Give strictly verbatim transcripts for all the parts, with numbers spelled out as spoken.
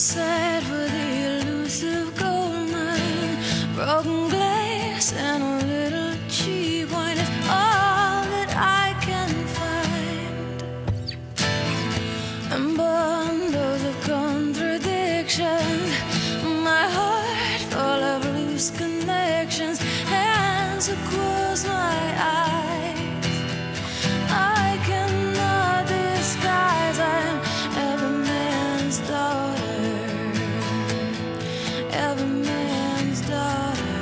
Inside were the elusive goldmine, broken glass and a little cheap wine is all that I can find, and bundles of contradictions, my heart full of loose connections, hands that close my eyes, I cannot disguise I'm Everyman's daughter. Everyman's daughter.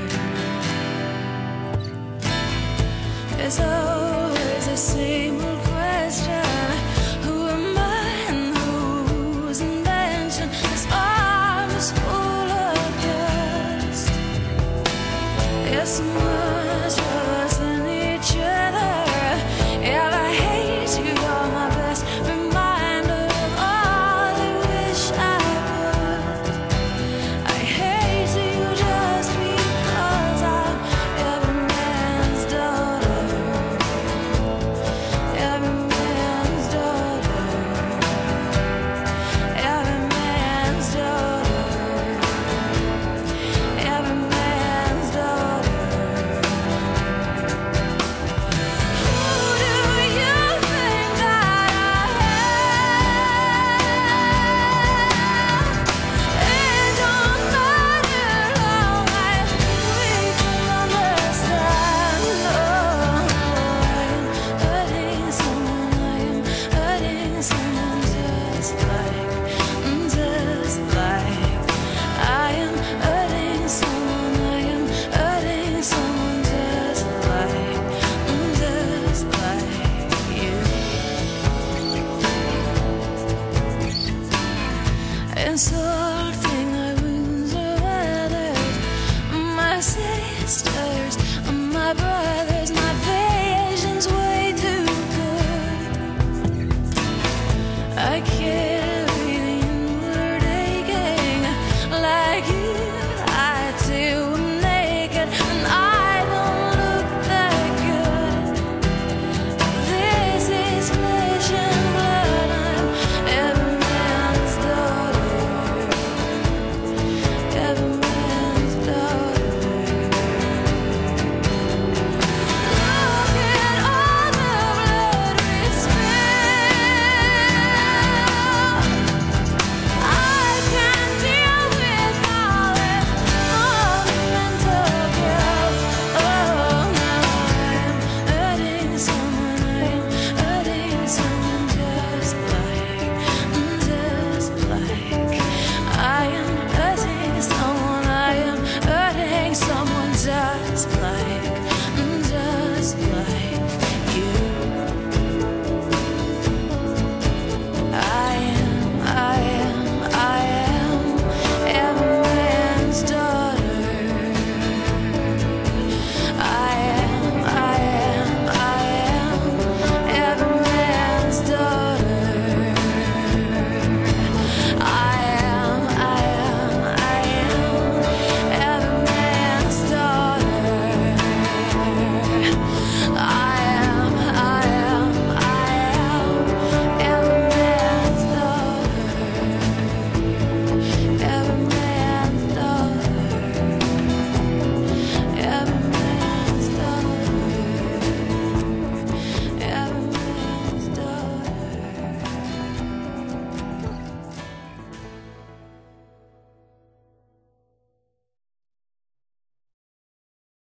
It's always the same old question: who am I and whose invention? This arm is full of dust. It's much of us in each other. If I hate you, you're my best reminder of all I wish I was. I hate you just because I'm Everyman's daughter. Everyman's daughter. Everyman's daughter. Everyman's daughter. Who do you think that I am? It don't matter long as we can understand. Oh, I am hurting someone, I am hurting someone just like, just like I am hurting someone, I am hurting someone just like, just like you. Insulting my wounds of others, my sisters, my brothers, my vision's way too good. I carry the inward aching like you. I too am naked and I don't look that good. This is flesh and blood. I'm Everyman's daughter. Everyman's daughter. Look at all the blood we spilled. I can't deal with all this monumental guilt. Oh, now I'm hurting someone, I'm hurting someone just like, just like I am hurting someone, I am hurting someone just like.